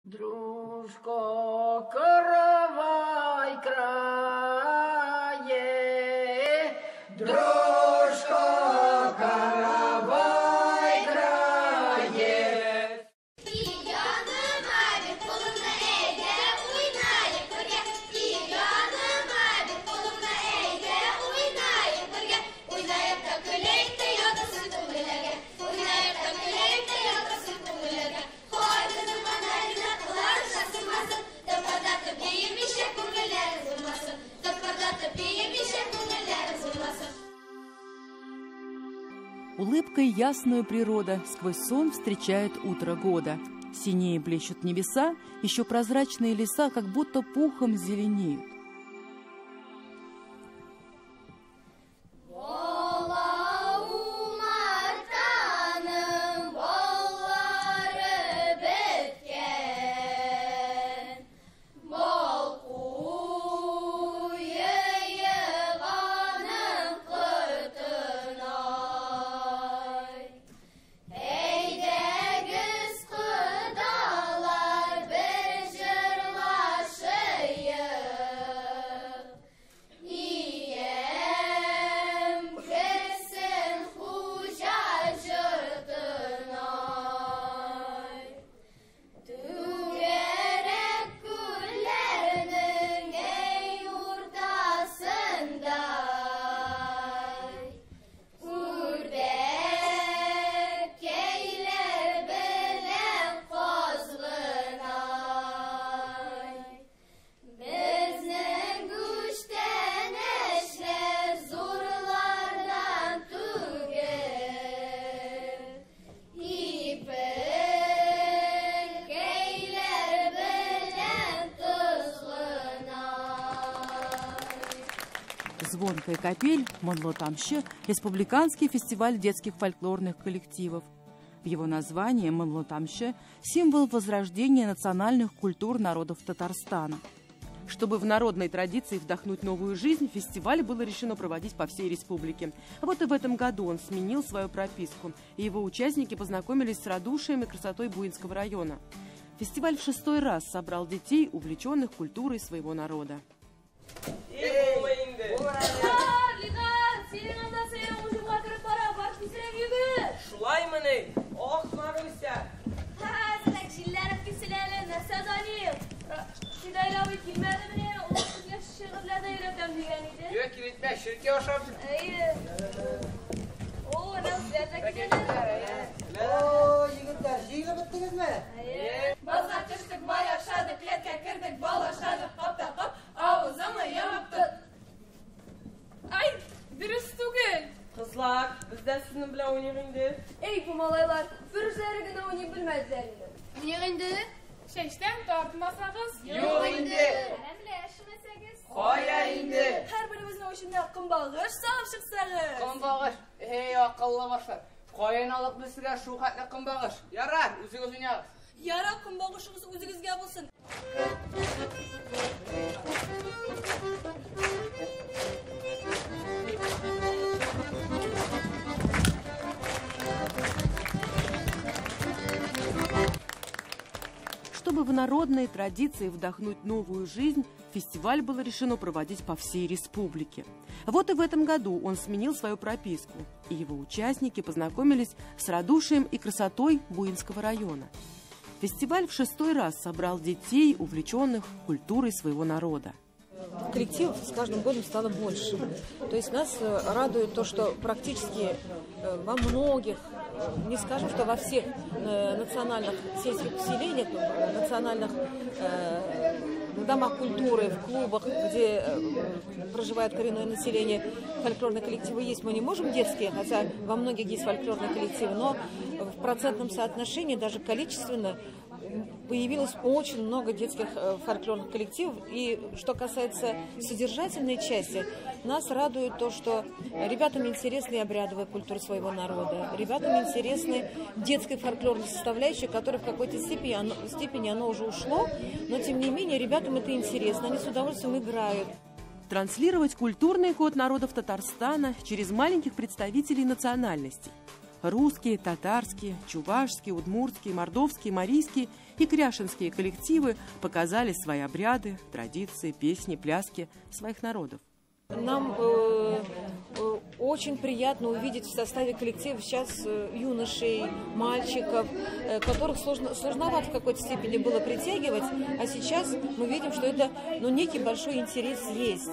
Дружко, каравай крае, дружко, каравай крае. Улыбкой ясную природа сквозь сон встречает утро года. Синее блещут небеса, еще прозрачные леса как будто пухом зеленеют. «Звонкая капель», «Монлотамшы» – республиканский фестиваль детских фольклорных коллективов. В его названии «Монлотамшы» – символ возрождения национальных культур народов Татарстана. Чтобы в народной традиции вдохнуть новую жизнь, фестиваль было решено проводить по всей республике. Вот и в этом году он сменил свою прописку, и его участники познакомились с радушием и красотой Буинского района. Фестиваль в 6-й раз собрал детей, увлеченных культурой своего народа. Kızlar, bizden sizin bile oynayın. Ey bu malaylar, virüsleri gene oynayıp bilmezler. Oynayın. Şeyden tartmasanız. Yok indi. Ben bile yaşamasanız. Koya indi. Her birimizin hoşunda kımbağır, sağ çıksanız. Kımbağır. Hey akıllı başlar. Koyun alıp bir size şu katlı kımbağır. Yarar, üzüğüz oynayalım. Yara kımbağışınız üzünüzge bulsun. Чтобы в народные традиции вдохнуть новую жизнь, фестиваль было решено проводить по всей республике. Вот и в этом году он сменил свою прописку, и его участники познакомились с радушием и красотой Буинского района. Фестиваль в 6-й раз собрал детей, увлеченных культурой своего народа. Коллективов с каждым годом стало больше. То есть нас радует то, что практически во многих, не скажем, что во всех национальных сельских поселениях, национальных домах культуры, в клубах, где проживает коренное население, фольклорные коллективы есть. Мы не можем детские, хотя во многих есть фольклорные коллективы, но в процентном соотношении, даже количественно, появилось очень много детских фольклорных коллективов. И что касается содержательной части, нас радует то, что ребятам интересны обрядовая культура своего народа, ребятам интересны детская фольклорная составляющая, которая в какой-то степени оно уже ушло, но тем не менее ребятам это интересно, они с удовольствием играют. Транслировать культурный код народов Татарстана через маленьких представителей национальностей. Русские, татарские, чувашские, удмуртские, мордовские, марийские и кряшинские коллективы показали свои обряды, традиции, песни, пляски своих народов. Нам очень приятно увидеть в составе коллектива сейчас юношей, мальчиков, которых сложновато в какой-то степени было притягивать, а сейчас мы видим, что это некий большой интерес есть.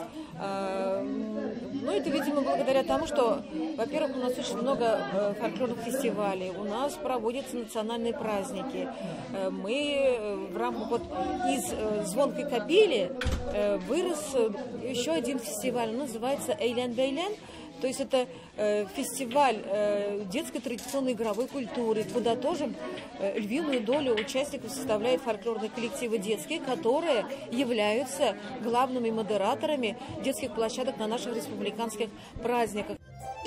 Это, видимо, благодаря тому, что, во-первых, у нас очень много фольклорных фестивалей, у нас проводятся национальные праздники. Мы в рамках из звонкой капели вырос еще один фестиваль, он называется «Эйлен-Бейлен». То есть это фестиваль детской традиционной игровой культуры, куда тоже львиную долю участников составляют фольклорные коллективы детские, которые являются главными модераторами детских площадок на наших республиканских праздниках.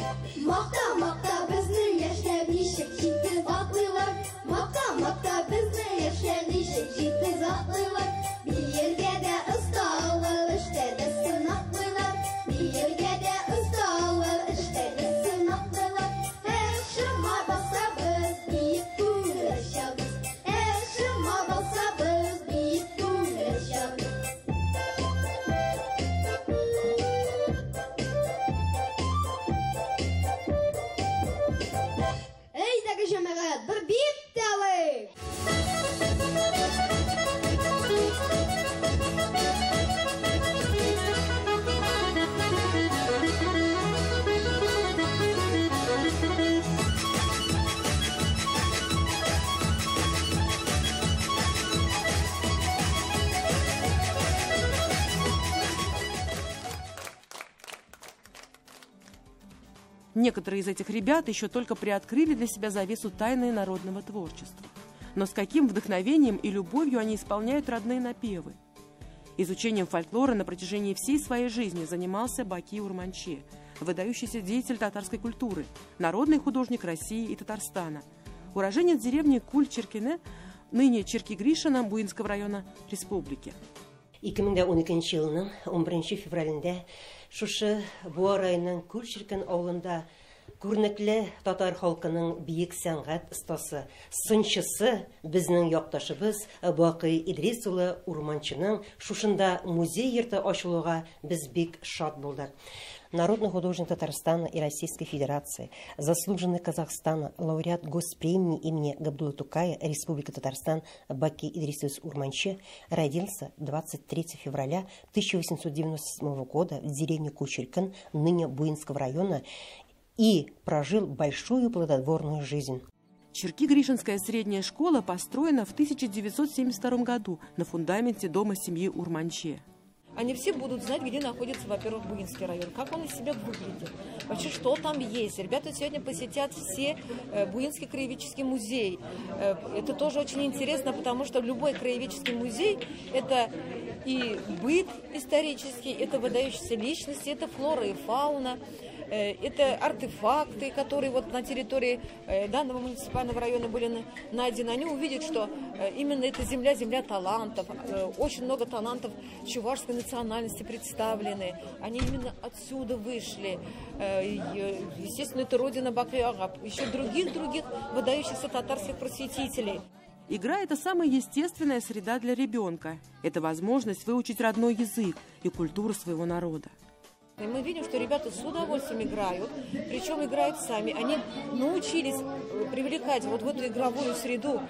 Некоторые из этих ребят еще только приоткрыли для себя завесу тайны народного творчества. Но с каким вдохновением и любовью они исполняют родные напевы. Изучением фольклора на протяжении всей своей жизни занимался Баки Урманче, выдающийся деятель татарской культуры, народный художник России и Татарстана, уроженец деревни Куль-Черкене, ныне Черки-Гришина Буинского района республики. 2012 елның 11 февралендә шушы Буа районының Күл-Черкен авылында күрнекле татар халкының биек сәнгать остасы, сынчысы безнең якташыбыз Бакый Идрис улы Урманчының шушында музей йорты ачылуга без бик шат булдык. Народный художник Татарстана и Российской Федерации, заслуженный Казахстана, лауреат госпремии имени Габдуллы Тукая, Республика Татарстан Баки Идрис Урманче родился 23 февраля 1897 года в деревне Кучеркин, ныне Буинского района, и прожил большую плодотворную жизнь. Черки-Гришинская средняя школа построена в 1972 году на фундаменте дома семьи Урманче. Они все будут знать, где находится, во-первых, Буинский район, как он из себя выглядит, вообще, что там есть. Ребята сегодня посетят все Буинский краеведческий музей. Это тоже очень интересно, потому что любой краеведческий музей – это и быт исторический, это выдающиеся личности, это флора и фауна. Это артефакты, которые вот на территории данного муниципального района были найдены. Они увидят, что именно эта земля – земля талантов. Очень много талантов чувашской национальности представлены. Они именно отсюда вышли. Естественно, это родина Бакы-ага, еще других выдающихся татарских просветителей. Игра – это самая естественная среда для ребенка. Это возможность выучить родной язык и культуру своего народа. И мы видим, что ребята с удовольствием играют, причем играют сами. Они научились привлекать вот в эту игровую среду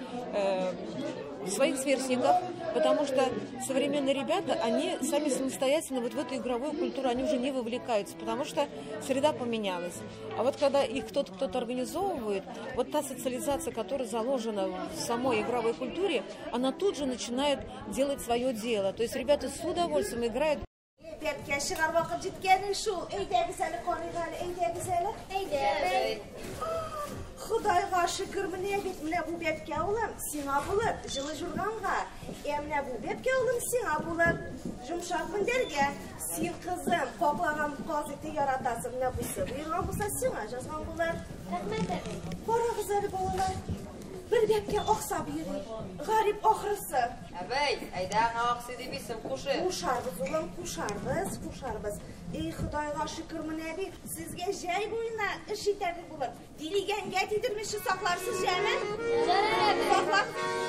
своих сверстников, потому что современные ребята, они сами самостоятельно вот в эту игровую культуру они уже не вовлекаются, потому что среда поменялась. А вот когда их кто-то организовывает, вот та социализация, которая заложена в самой игровой культуре, она тут же начинает делать свое дело. То есть ребята с удовольствием играют. Бәпкә чыгар вакыт җиткән шул. Әйдәгез әле карыйга әле, әйдәгез әле. Әйдәгез. Худайга шөкер, менә бу бәпкә улым сиңа булыр, җылы журганга. Менә бу бәпкә улым сиңа булыр, йомшак мендәргә. Син кызым, каклаган казыйты яратасың, менә бусы. Биргән булса сиңа язган булыр. Рәхмәт. Карагыз әле балалар. Bir bepke oqsab yürü. Garip oxırısı. Abey, aydan aqsı debisim kuşu. Kuşarbız ulan, kuşarbız. Ey Xudayga şükür münebi, sizge jay boyuna iş yeterli bulur. Diligen getidirmişi saklarsız jaymi? Saklar.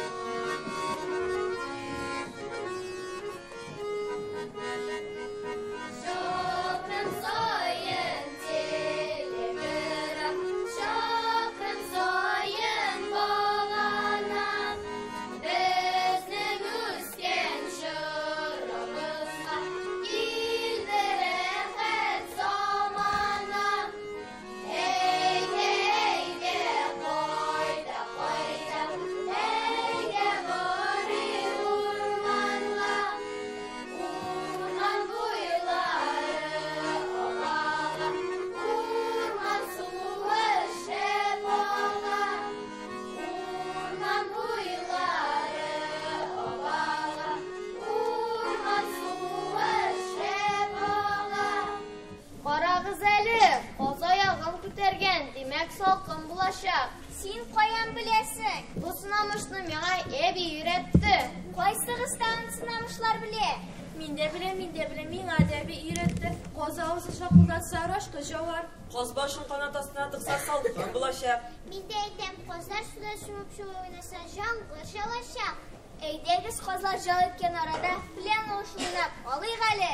Demek salkın bulaşak. Sen koyan bilesin. Bu sınamışını bana evi üretti. Koysağıstan sınamışlar bile. Minde bile, min adebi üretti. Kozağızı şapıldat sarhoşka javar. Qoz başın qanatasına tıksa saldıqan bulaşa. Minde etem kozlar suda sümüp şu oynasa jangır şalaşak. Eydegiz kozlar jalıpken arada bilen oşunap alıy gali.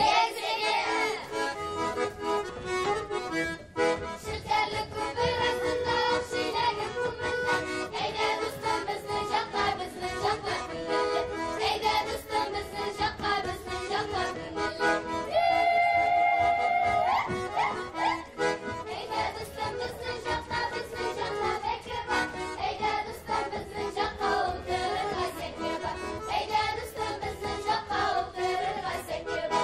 Şekerli kubur arasında şiirleri kumrlar. Eyde dostum bizni jakka, bizni jakka bilirler. Eyde dostum bizni jakka, bizni jakka bilirler. Eyde dostum bizni jakka, bizni jakka bekirba. Eyde dostum bizni jakka oldurur qaysekirba. Eyde dostum bizni jakka oldurur qaysekirba.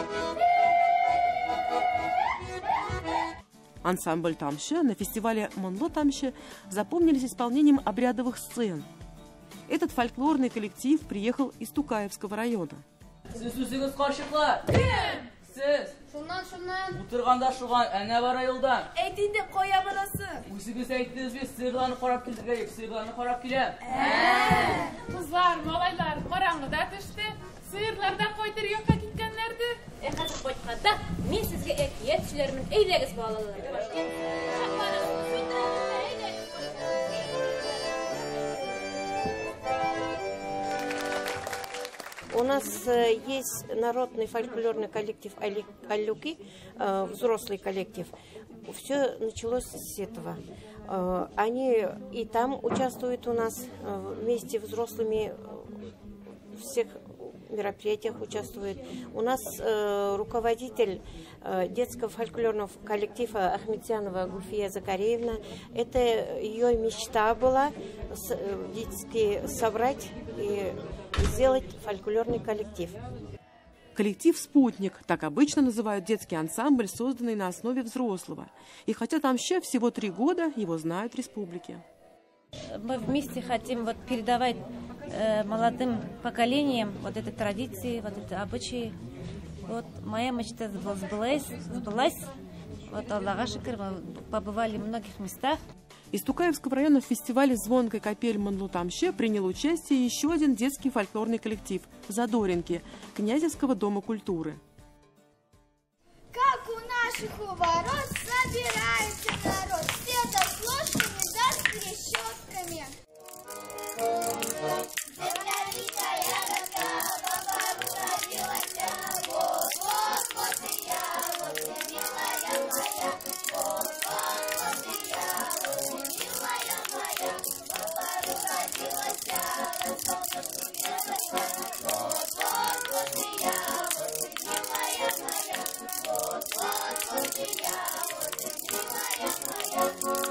Ансамбль «Тамшы» на фестивале «Монло Тамшы» запомнились исполнением обрядовых сцен. Этот фольклорный коллектив приехал из Тукаевского района. Сіз қаршықлар. Сіз. Шуннан. Отырғанда шуған әне бар айылдан. Eydin de koya balası. Өзіңіз әйттіңіз бе, сиырларны қарап келдік, сиырларны қарап келем. Kızlar, malaylar qarаңғыда düştü. Sığırlardan koyduruyorqa gitkenlerdi. Hazır koytkanda men sizge ekiyetçilerimin eylegiz bağladılar. У нас есть народный фольклорный коллектив «Алюки», взрослый коллектив. Все началось с этого. Они и там участвуют у нас вместе с взрослыми, в всех мероприятиях участвуют. У нас руководитель детского фольклорного коллектива Ахметзянова Гульфия Закареевна. Это ее мечта была детски собрать и сделать фольклорный коллектив. Коллектив «Спутник» — так обычно называют детский ансамбль, созданный на основе взрослого. И хотя Тамшы всего 3 года, его знают в республике. Мы вместе хотим передавать молодым поколениям вот эти традиции, вот эти обычаи. Вот моя мечта сбылась. Вот Аллаха шукр, мы побывали в многих местах. Из Тукаевского района в фестивале «Звонкая капель Монло Тамшы» принял участие еще один детский фольклорный коллектив «Задоринки» Князевского дома культуры. Как у наших у ворот собирается народ, все да с ложками, да с трещотками. Земля дикая рока, баба родилась, вот и я, вот и милая моя, вот и я, милая моя, баба родилась, рассолнце сумелась, вот и я, вот и милая моя, вот и я, вот и милая моя.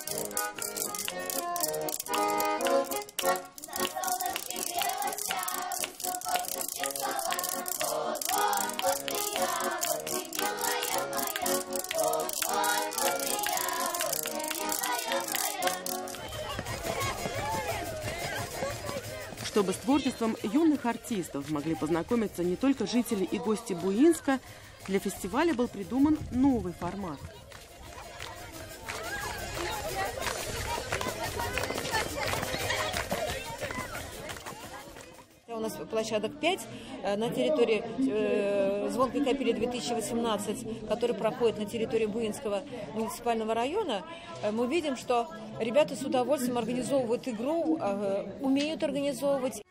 На солнышке грелась, высоко чесала, вот и я, вот и милая моя, вот и я, вот и милая моя. Чтобы с творчеством юных артистов могли познакомиться не только жители и гости Буинска, для фестиваля был придуман новый формат. нас площадок 5 на территории Звонкой капели 2018, который проходит на территории Буинского муниципального района, мы видим, что ребята с удовольствием организовывают игру, умеют организовывать.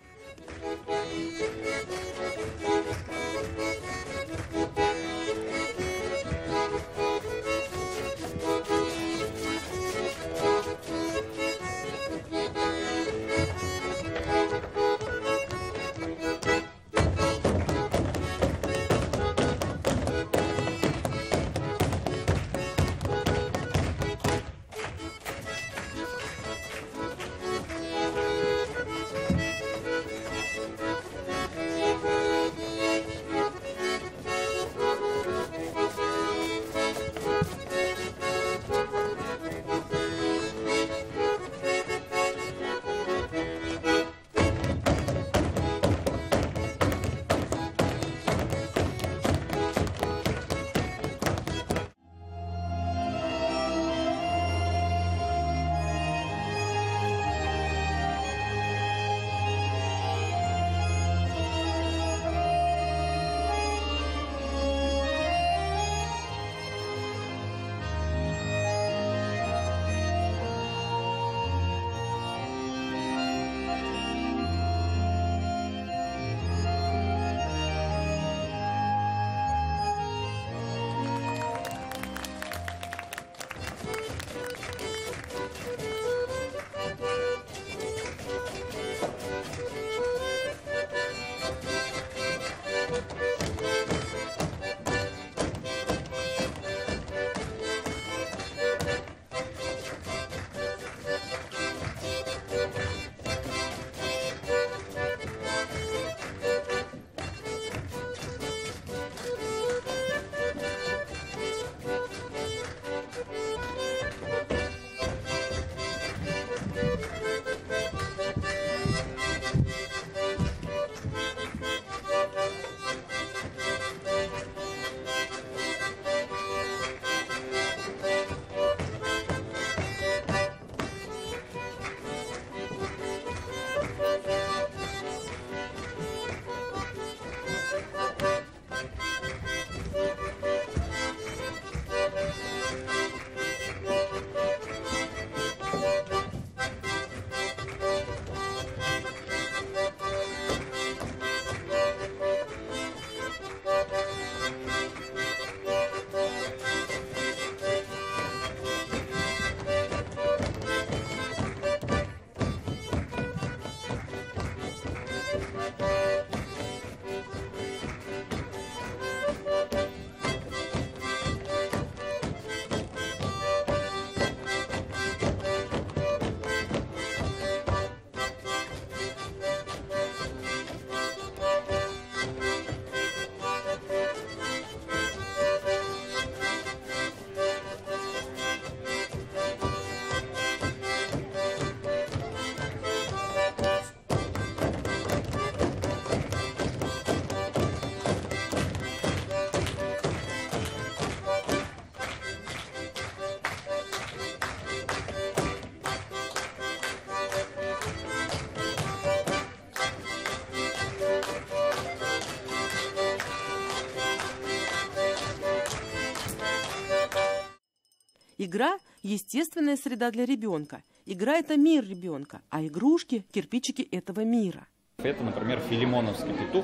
Игра – естественная среда для ребенка. Игра – это мир ребенка, а игрушки – кирпичики этого мира. Это, например, филимоновский петух.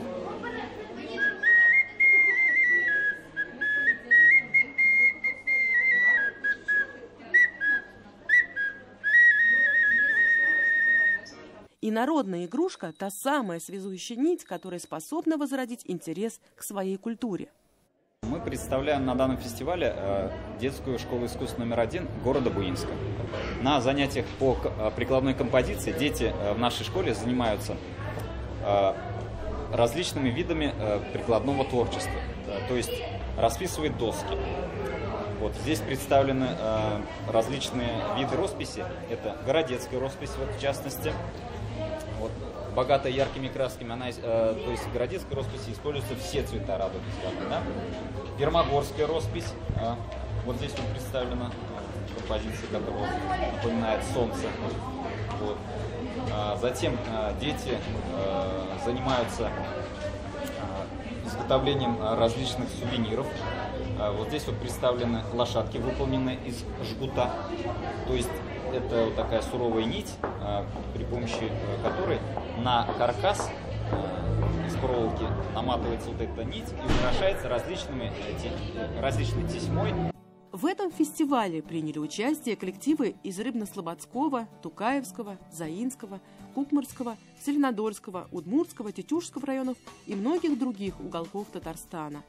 И народная игрушка – та самая связующая нить, которая способна возродить интерес к своей культуре. Мы представляем на данном фестивале детскую школу искусств номер 1 города Буинска. На занятиях по прикладной композиции дети в нашей школе занимаются различными видами прикладного творчества, то есть расписывают доски. Вот здесь представлены различные виды росписи. Это городецкая роспись, вот, в частности. Вот, богатая яркими красками, то есть в городецкой росписи используются все цвета радуги, скажем, да? Вермогорская роспись, вот здесь вот представлена композиция, которая напоминает солнце. Вот. Затем дети занимаются изготовлением различных сувениров. Вот здесь вот представлены лошадки, выполненные из жгута. То есть это вот такая суровая нить, при помощи которой на каркас из проволоки наматывается вот эта нить и украшается различной тесьмой. В этом фестивале приняли участие коллективы из Рыбно-Слободского, Тукаевского, Заинского, Кукмарского, Зеленодольского, Удмуртского, Тетюшского районов и многих других уголков Татарстана.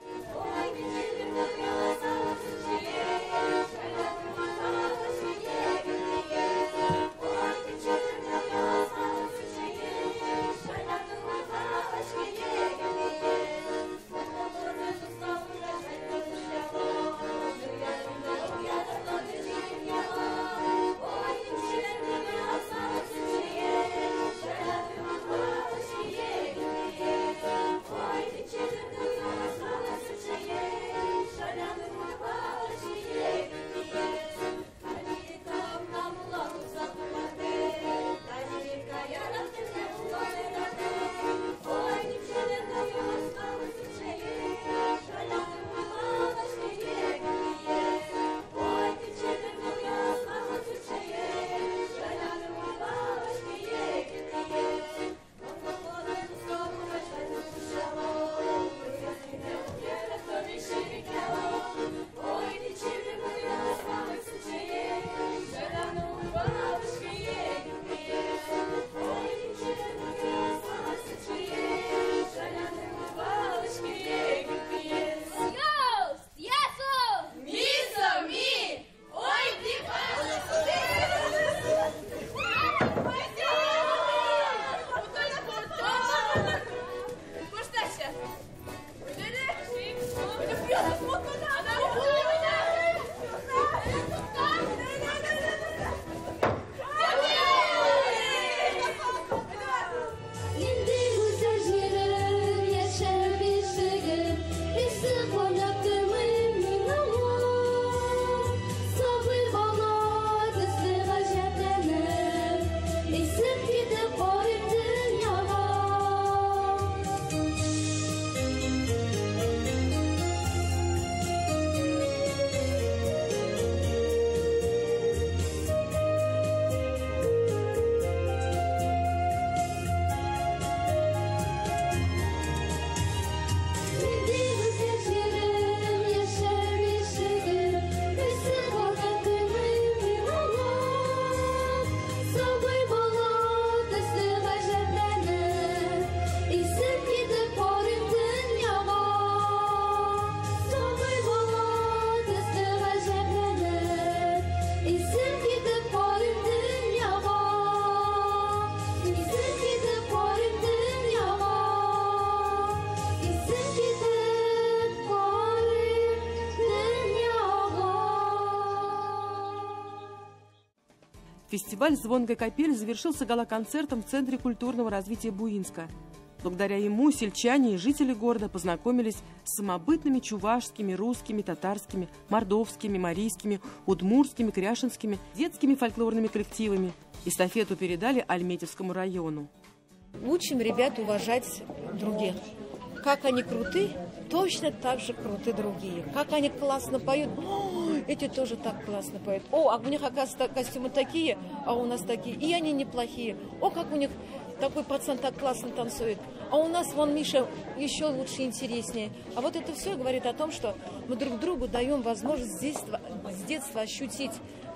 Фестиваль «Звонкая капель» завершился гала-концертом в Центре культурного развития Буинска. Благодаря ему сельчане и жители города познакомились с самобытными чувашскими, русскими, татарскими, мордовскими, марийскими, удмуртскими, кряшинскими, детскими фольклорными коллективами. Эстафету передали Альметьевскому району. Учим ребят уважать других. Как они круты, точно так же круты другие. Как они классно поют, эти тоже так классно поют. О, а у них, оказывается, костюмы такие, а у нас такие. И они неплохие. О, как у них такой пацан так классно танцует. А у нас, вон, Миша, еще лучше, интереснее. А вот это все говорит о том, что мы друг другу даем возможность с детства ощутить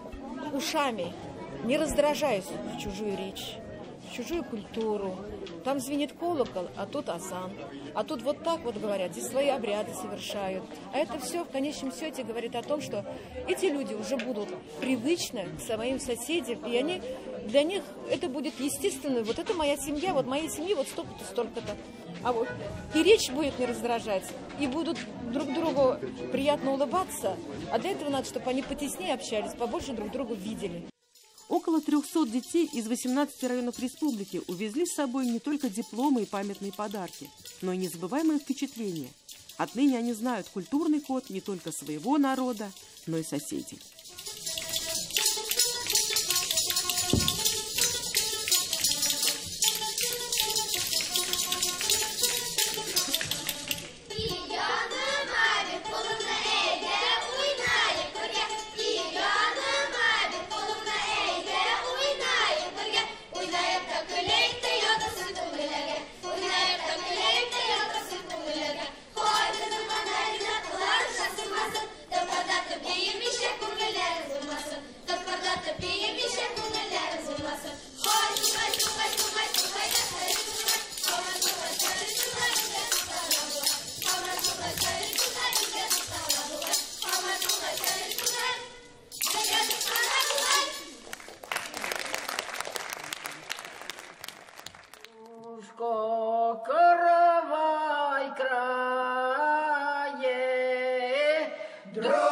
ушами, не раздражаясь в чужую речь, в чужую культуру. Там звенит колокол, а тут азан. А тут вот так вот говорят, здесь свои обряды совершают. А это все в конечном счете говорит о том, что эти люди уже будут привычны к своим соседям, и для них это будет естественно. Вот это моя семья, вот моей семьи вот столько-то, столько-то. А вот и речь будет не раздражать, и будут друг другу приятно улыбаться. А для этого надо, чтобы они потеснее общались, побольше друг друга видели. Около 300 детей из 18 районов республики увезли с собой не только дипломы и памятные подарки, но и незабываемые впечатления. Отныне они знают культурный код не только своего народа, но и соседей. Дружба!